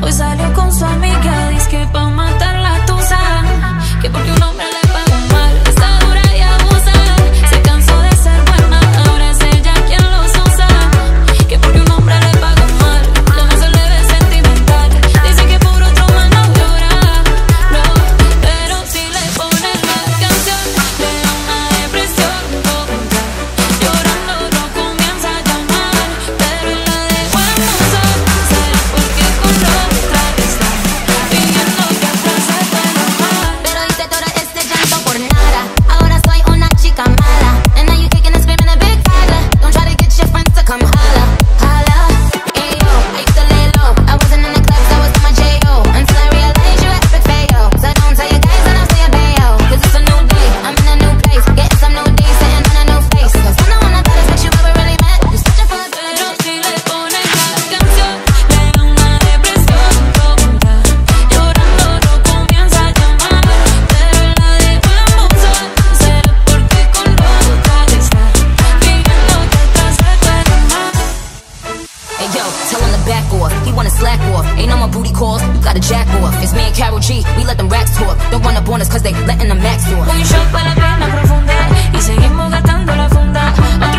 Pues salió con su amiga, dizque pa' matar la tusa. Que porque un hombre le pagó mal, está dura y abusa. Se cansó de ser buena, ahora es ella quien los usa. Que porque un hombre le pagó mal, lo no se le ve sentimental. Dice que por otro man no llora, no. Pero si le ponen la canción, le da una depresión tonta. Llorando no comienza a llamar, pero él la dejó en buzón. ¿Será porque con otra está fingiendo que atrás se puede amar? Pero hice todo este llanto por nada. Ahora soy una chica mala. And now you kicking and screaming a big holla. Don't try to get your friends to come holla, holla. Ayo, I used to lay low. I wasn't in the clubs, I was in my J.O. Until I realized you epic fail. So don't tell your guys and I'll say a bayo. Cause it's a new day, I'm in a new place. Getting some new days, sitting on a new face. Cause I'm the one that thought what you ever really meant. You searching for a Pero si le ponen la canción, le da una depresión tonta. Llorando no comienza a llamar, pero él la dejó en buzón. ¿Será porque con otra está fingiendo que atrás se puede amar? Hey yo, tell him to back off. He wanna slack off. Ain't no more booty calls, you gotta jack off. It's me and Karol G, we let them racks talk. Don't run up on us cause they letting the max talk. Un shot para la pena profunda y seguimos gastando la funda. Otro